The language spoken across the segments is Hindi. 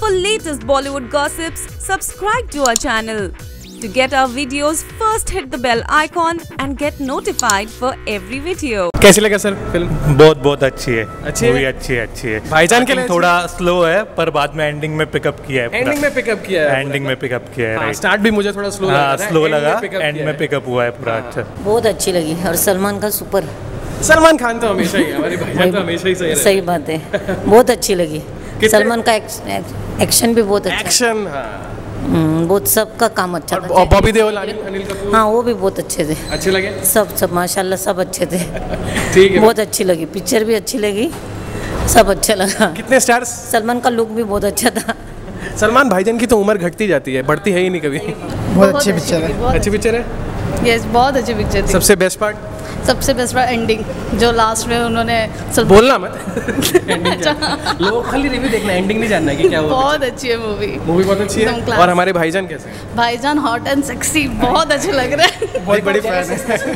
For latest Bollywood gossips, subscribe to our channel. To get our videos, first hit the bell icon and get notified for every video. कैसी लगा सर फिल्म? बहुत अच्छी है। अच्छी है? मूवी अच्छी है। भाईजान के लिए थोड़ा स्लो है पर बाद में एंडिंग में पिकअप किया है। एंडिंग में पिकअप किया है। एंडिंग में पिकअप किया है। स्टार्ट भी मुझे थोड़ा स्लो लगा। स्लो लगा, एंड में पिकअप हुआ है पूरा। अच्छा, बहुत अच्छी लगी। और सलमान का सुपर। सलमान खान तो हमेशा ही, हमारे भाईजान तो हमेशा ही सही रहते हैं। सही बात है, बहुत अच्छी लगी। सलमान का एक्शन भी बहुत अच्छा। एक्शन, बहुत सबका काम अच्छा था। और बॉबी देओल, अनिल कपूर, हाँ वो भी बहुत अच्छे थे। अच्छे लगे सब माशाल्लाह सब अच्छे थे। ठीक है, बहुत अच्छी लगी, पिक्चर भी अच्छी लगी, सब अच्छा लगा। कितने स्टार्स? सलमान का लुक भी बहुत अच्छा था। सलमान भाईजान की तो उम्र घटती जाती है, बढ़ती है ही नहीं कभी। बहुत अच्छी पिक्चर है। अच्छी पिक्चर है। यस, बहुत अच्छी पिक्चर थी। सबसे बेस्ट पार्ट? सबसे बेस्ट पार्ट एंडिंग, जो लास्ट में उन्होंने बोलना मत। एंडिंग लोग खाली रिव्यू देखना, एंडिंग नहीं जानना है कि क्या हुआ। बहुत अच्छी है मूवी बहुत अच्छी है। और हमारे भाईजान कैसे हैं? भाईजान हॉट एंड सेक्सी, बहुत अच्छे लग रहे हैं। बहुत बड़ी फैन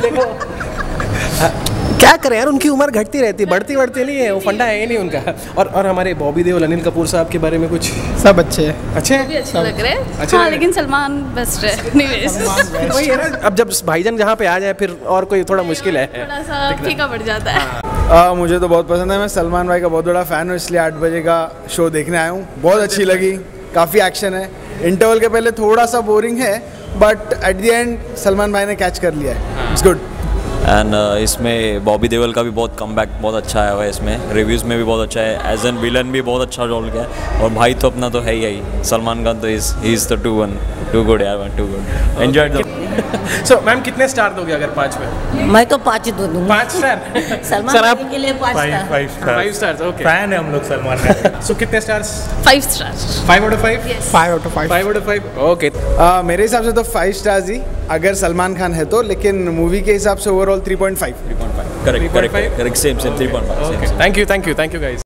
है। क्या करें यार, उनकी उम्र घटती रहती है, बढ़ती नहीं है, वो फंडा है ही नहीं उनका। और हमारे बॉबी देओल, अनिल कपूर साहब के बारे में कुछ? सब अच्छे हैं। अच्छे भी अच्छे लग रहे हैं। अच्छे हाँ, लग लेकिन सलमान बेस्ट है। वही है ना, अब जब भाईजान जहाँ पे आ जाए फिर और कोई थोड़ा मुश्किल है, थोड़ा सा फीका पड़ जाता है। मुझे तो बहुत पसंद है। मैं सलमान भाई का बहुत बड़ा फ़ैन हूँ, इसलिए 8 बजे का शो देखने आया हूँ। बहुत अच्छी लगी, काफ़ी एक्शन है। इंटरवल के पहले थोड़ा सा बोरिंग है, but at the end Salman भाई ने कैच कर लिया है। It's good. एंड इसमें बॉबी देओल का भी बहुत कमबैक बहुत अच्छा आया हुआ है। इसमें रिव्यूज़ में भी बहुत अच्छा है। एज एन विलन भी बहुत अच्छा रोल किया है। और भाई तो अपना तो है ही सलमान खान, तो इज़ द टू गुड यार, too good. Enjoy the. So ma'am कितने स्टार दोगे अगर 5 में? मैं तो 5 ही दो दूंगा। 5 स्टार? सलमान के लिए 5 स्टार। 5 stars, okay. फैन है हम लोग सलमान का। सो कितने stars? 5 stars. 5 out of 5? 5 out of 5। 5 out of 5, okay. मेरे हिसाब से तो 5 स्टार्स ही, अगर सलमान खान है तो। लेकिन मूवी के हिसाब से overall 3.5। Correct, same 3.5। Thank you guys.